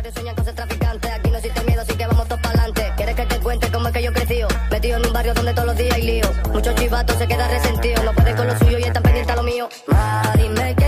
barrio sueñan con ser traficantes. Aquí no existe miedo, así que vamos todos pa'lante. ¿Quieres que te cuente cómo es que yo crecí? Metido en un barrio donde todos los días hay lío. Muchos chivatos se quedan resentidos. No pueden con lo suyo y están pendientes a lo mío. Dime que